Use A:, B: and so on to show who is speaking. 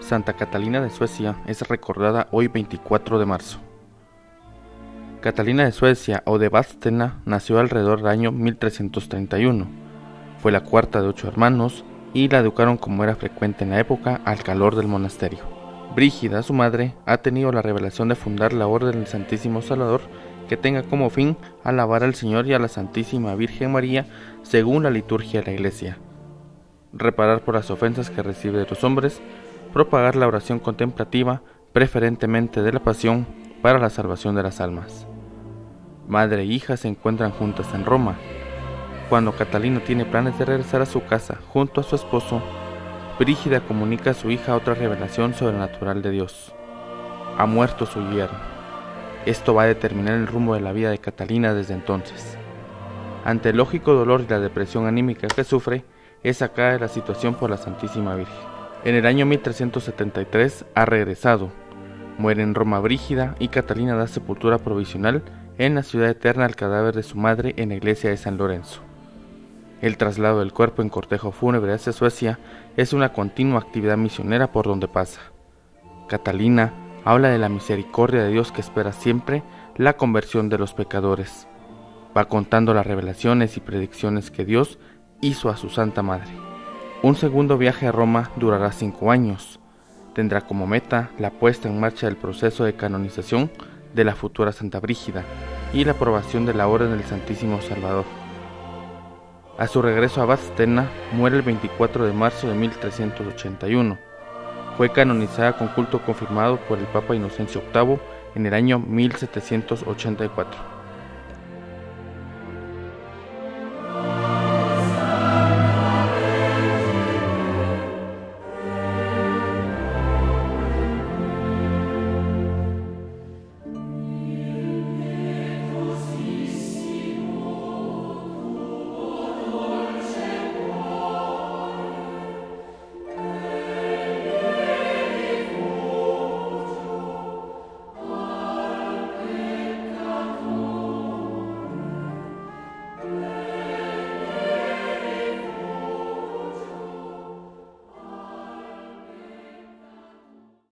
A: Santa Catalina de Suecia es recordada hoy 24 de marzo. Catalina de Suecia o de Vadstena nació alrededor del año 1331. Fue la cuarta de 8 hermanos y la educaron como era frecuente en la época al calor del monasterio. Brígida, su madre, ha tenido la revelación de fundar la Orden del Santísimo Salvador, que tenga como fin alabar al Señor y a la Santísima Virgen María según la liturgia de la Iglesia, reparar por las ofensas que recibe de los hombres, propagar la oración contemplativa, preferentemente de la Pasión, para la salvación de las almas. Madre e hija se encuentran juntas en Roma. Cuando Catalina tiene planes de regresar a su casa junto a su esposo, Brígida comunica a su hija otra revelación sobrenatural de Dios. Ha muerto su yerno. Esto va a determinar el rumbo de la vida de Catalina desde entonces. Ante el lógico dolor y la depresión anímica que sufre, es sacada de la situación por la Santísima Virgen. En el año 1373 ha regresado. Muere en Roma Brígida y Catalina da sepultura provisional en la ciudad eterna al cadáver de su madre en la iglesia de San Lorenzo. El traslado del cuerpo en cortejo fúnebre hacia Suecia es una continua actividad misionera por donde pasa. Catalina habla de la misericordia de Dios que espera siempre la conversión de los pecadores. Va contando las revelaciones y predicciones que Dios hizo a su Santa Madre. Un segundo viaje a Roma durará 5 años. Tendrá como meta la puesta en marcha del proceso de canonización de la futura Santa Brígida y la aprobación de la Orden del Santísimo Salvador. A su regreso a Vadstena, muere el 24 de marzo de 1381. Fue canonizada con culto confirmado por el Papa Inocencio VIII en el año 1784.